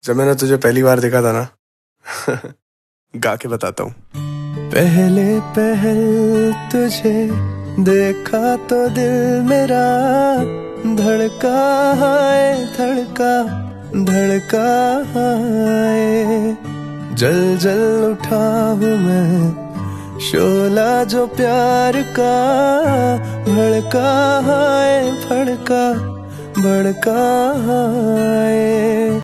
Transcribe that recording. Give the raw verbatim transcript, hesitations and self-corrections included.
जब मैंने तुझे पहली बार देखा था ना गा के बताता हूँ। पहले पहल तुझे देखा तो दिल मेरा धड़का है, धड़का धड़का है। जल जल उठा हूँ मैं शोला जो प्यार का, भड़का है, भड़का भड़का है।